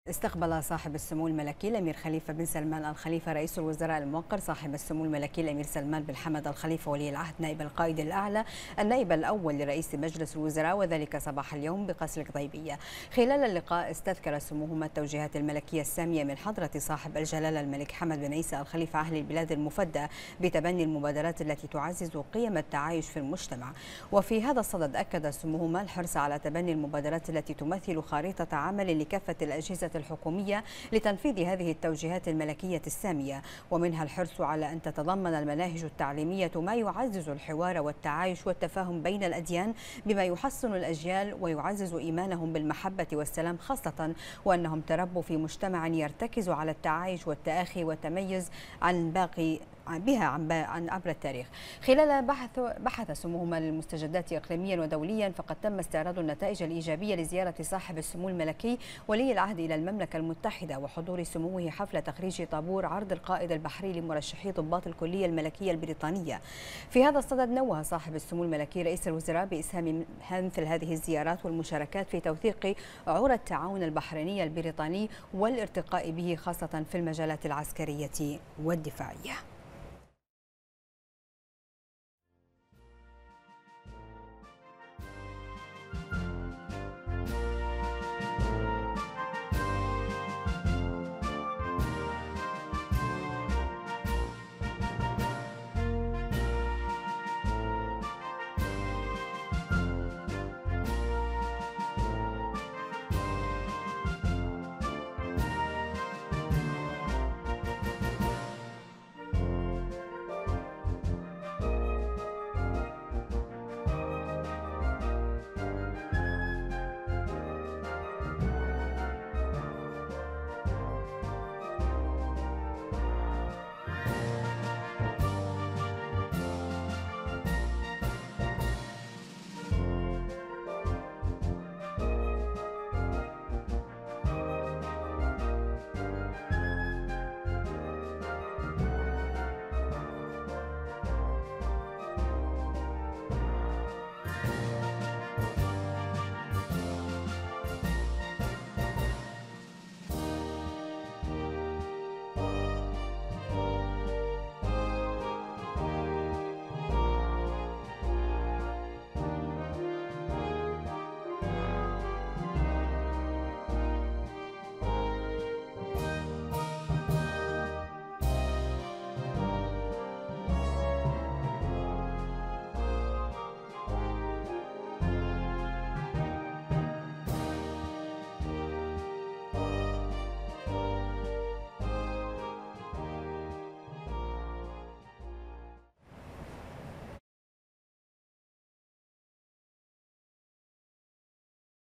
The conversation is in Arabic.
استقبل صاحب السمو الملكي الأمير خليفة بن سلمان الخليفة رئيس الوزراء الموقر صاحب السمو الملكي الأمير سلمان بن حمد الخليفة ولي العهد نائب القائد الأعلى النائب الأول لرئيس مجلس الوزراء، وذلك صباح اليوم بقصر القضيبية. خلال اللقاء استذكر سموهما التوجيهات الملكية السامية من حضرة صاحب الجلالة الملك حمد بن عيسى الخليفة أهل البلاد المفدى بتبني المبادرات التي تعزز قيم التعايش في المجتمع. وفي هذا الصدد أكد سموهما الحرص على تبني المبادرات التي تمثل خارطة عمل لكافة الأجهزة الحكومية لتنفيذ هذه التوجيهات الملكية السامية، ومنها الحرص على أن تتضمن المناهج التعليمية ما يعزز الحوار والتعايش والتفاهم بين الأديان بما يحصن الأجيال ويعزز إيمانهم بالمحبة والسلام، خاصة وأنهم تربوا في مجتمع يرتكز على التعايش والتآخي والتميز عن باقي عن عبر التاريخ. خلال بحث سموهما للمستجدات إقليميا ودوليا، فقد تم استعراض النتائج الإيجابية لزيارة صاحب السمو الملكي ولي العهد إلى المملكة المتحدة وحضور سموه حفل تخريج طابور عرض القائد البحري لمرشحي ضباط الكلية الملكية البريطانية. في هذا الصدد نوه صاحب السمو الملكي رئيس الوزراء بإسهام مثل هذه الزيارات والمشاركات في توثيق عرى التعاون البحريني البريطاني والارتقاء به، خاصة في المجالات العسكرية والدفاعية.